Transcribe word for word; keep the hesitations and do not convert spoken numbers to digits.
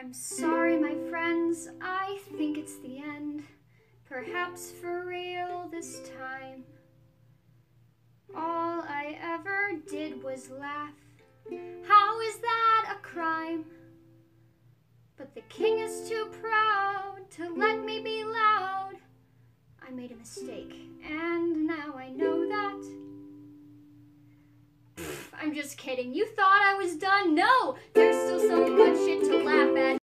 I'm sorry, my friends, I think it's the end. Perhaps for real this time. All I ever did was laugh. How is that a crime? But the king is too proud to let me be loud. I made a mistake, and now I know that. Pfft, I'm just kidding. You thought I was done? No! There's still so much shit to laugh at.